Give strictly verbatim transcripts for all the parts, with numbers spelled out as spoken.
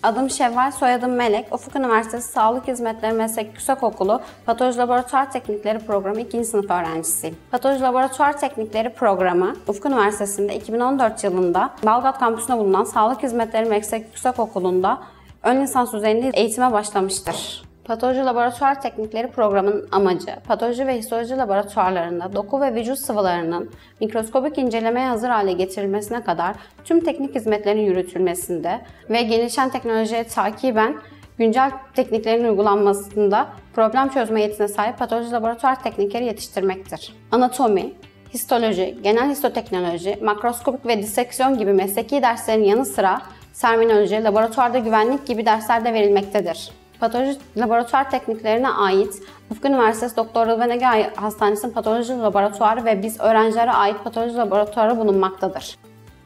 Adım Şevval, soyadım Melek. Ufuk Üniversitesi Sağlık Hizmetleri Meslek Yüksekokulu Patoloji Laboratuvar Teknikleri Programı ikinci sınıf öğrencisiyim. Patoloji Laboratuvar Teknikleri Programı Ufuk Üniversitesi'nde iki bin on dört yılında Balgat kampüsünde bulunan Sağlık Hizmetleri Meslek Yüksekokulu'nda ön lisans düzeyinde eğitime başlamıştır. Patoloji Laboratuvar Teknikleri Programı'nın amacı, patoloji ve histoloji laboratuvarlarında doku ve vücut sıvılarının mikroskobik incelemeye hazır hale getirilmesine kadar tüm teknik hizmetlerin yürütülmesinde ve gelişen teknolojiye takiben güncel tekniklerin uygulanmasında problem çözme yetisine sahip patoloji laboratuvar teknikleri yetiştirmektir. Anatomi, histoloji, genel histoteknoloji, makroskopik ve diseksiyon gibi mesleki derslerin yanı sıra terminoloji, laboratuvarda güvenlik gibi dersler de verilmektedir. Patoloji laboratuvar tekniklerine ait Ufuk Üniversitesi Doktor Rıdvan Ege Hastanesi'nin patoloji laboratuvarı ve biz öğrencilere ait patoloji laboratuvarı bulunmaktadır.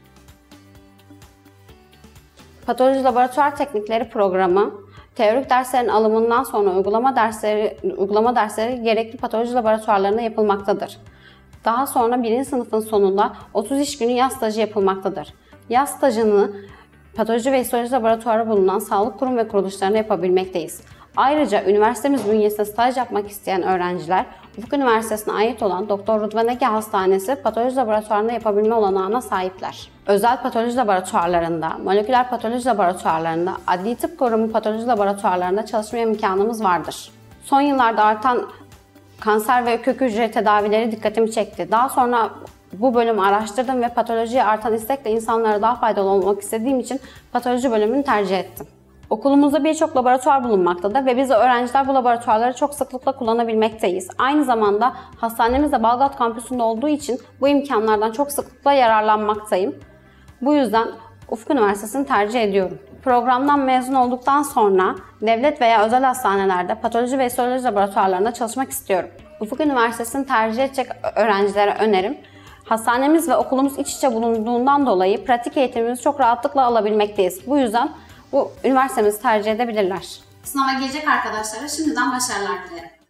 Patoloji laboratuvar teknikleri programı, teorik derslerin alımından sonra uygulama dersleri, uygulama dersleri gerekli patoloji laboratuvarlarında yapılmaktadır. Daha sonra birinci sınıfın sonunda otuz iş günü yaz stajı yapılmaktadır. Yaz stajını patoloji ve histoloji laboratuvarı bulunan sağlık kurum ve kuruluşlarında yapabilmekteyiz. Ayrıca üniversitemiz bünyesinde staj yapmak isteyen öğrenciler Ufuk Üniversitesi'ne ait olan Doktor Rıdvan Ege Hastanesi patoloji laboratuvarında yapabilme olanağına sahipler. Özel patoloji laboratuvarlarında, moleküler patoloji laboratuvarlarında, adli tıp kurumu patoloji laboratuvarlarında çalışma imkanımız vardır. Son yıllarda artan kanser ve kök hücre tedavileri dikkatimi çekti. Daha sonra bu bölümü araştırdım ve patolojiye artan istekle insanlara daha faydalı olmak istediğim için patoloji bölümünü tercih ettim. Okulumuzda birçok laboratuvar bulunmaktadır ve biz öğrenciler bu laboratuvarları çok sıklıkla kullanabilmekteyiz. Aynı zamanda hastanemiz de Balgat kampüsünde olduğu için bu imkanlardan çok sıklıkla yararlanmaktayım. Bu yüzden Ufuk Üniversitesi'ni tercih ediyorum. Programdan mezun olduktan sonra devlet veya özel hastanelerde patoloji ve histoloji laboratuvarlarında çalışmak istiyorum. Ufuk Üniversitesi'ni tercih edecek öğrencilere önerim, hastanemiz ve okulumuz iç içe bulunduğundan dolayı pratik eğitimimizi çok rahatlıkla alabilmekteyiz. Bu yüzden bu üniversitemizi tercih edebilirler. Sınava girecek arkadaşlara şimdiden başarılar dilerim.